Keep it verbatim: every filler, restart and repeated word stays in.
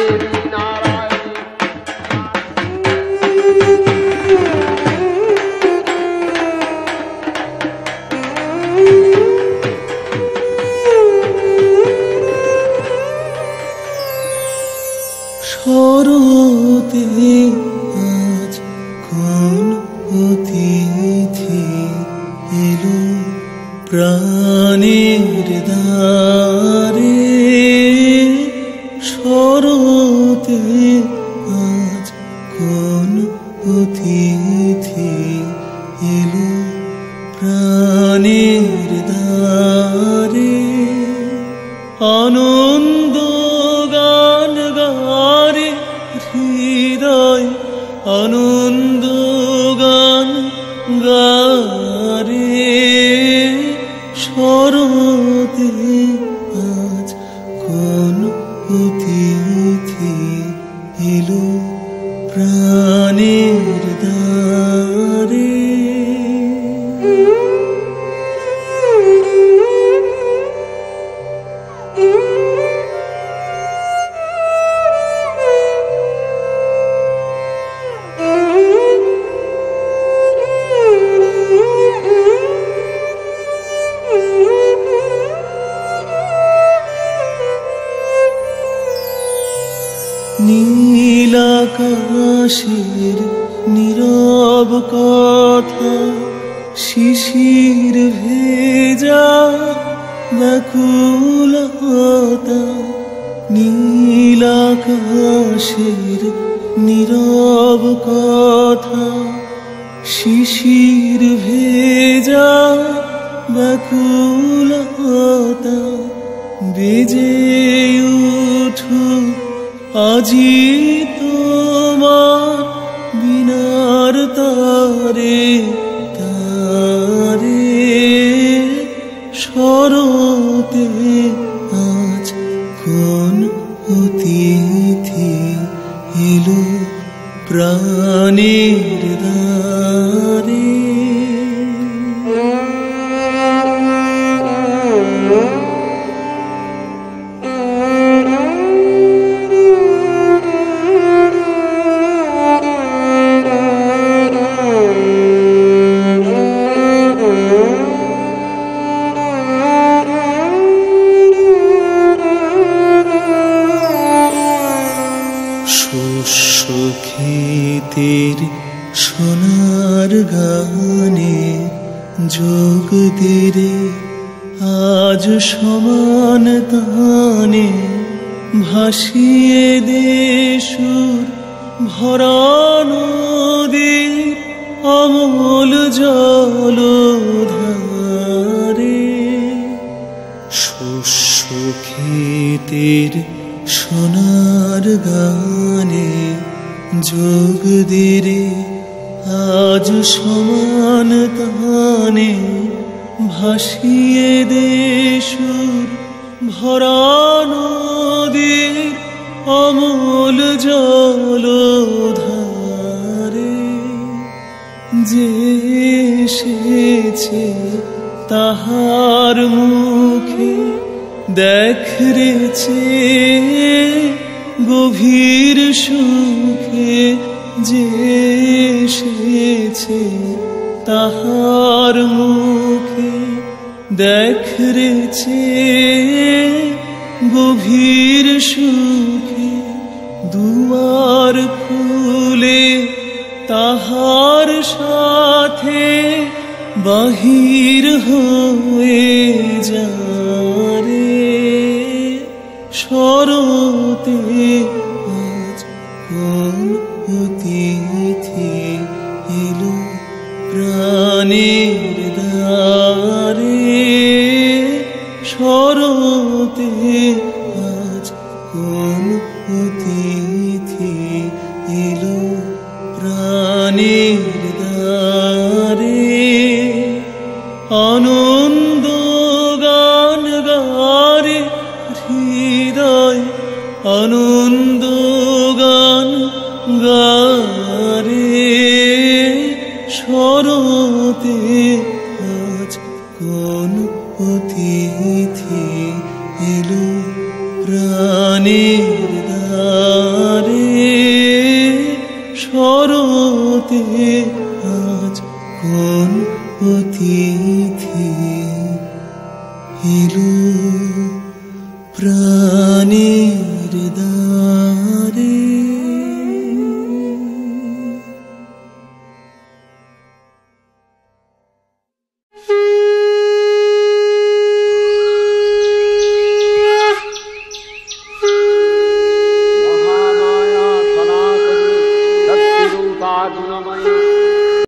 শরতে আজ কোন অতিথি এলো প্রাণের দ্বারে, শরতে আজ কোন অতিথি এলো প্রাণের দ্বারে। আনন্দ গান গারে হৃদয়, আনন্দ গান গারে, শরতে আজ কোন অতিথি এলো প্রাণের দ্বারে। নীল আকাশের নীরব কথা, শিশির ভেজা ব্যাকুলতা। নীল আকাশের নীরব কথা, শিশির ভেজা ব্যাকুলতা। বেজে উঠুক আজি তোমার বিনার তারে তারে, শরতে আজ কোন অতিথি এলো প্রাণের দ্বারে। শস্য ক্ষেতের সোনার গানে যোগ দিরে আজ সমান তানে, ভাসিয়ে দে সুর ভরা নদীর অমল জলধারে। শস্য ক্ষেতের সোনার গানে যোগ দিরে আজ সমান তানে, ভাসিয়ে দে সুর ভরা নদীর অমল জলধারে। যে এসেছে তাহার মুখে দেখ রেছে গভীর সুখে, যে এসেছে তাহার মুখে দেখ রেছে গভীর সুখে। দুয়ার খুলে তাহার সাথে বাহির হয়ে যারে, শরতে আজ কোন অতিথি এলো প্রাণের দ্বারে, শরতে আজ কোন অতিথি এলো প্রাণের দ্বারে। আনন্দ গান গারে হৃদয়, আনন্দ গান গারে, শরতে আজ কোন অতিথি এলো প্রাণের দ্বারে। এলো প্রাণে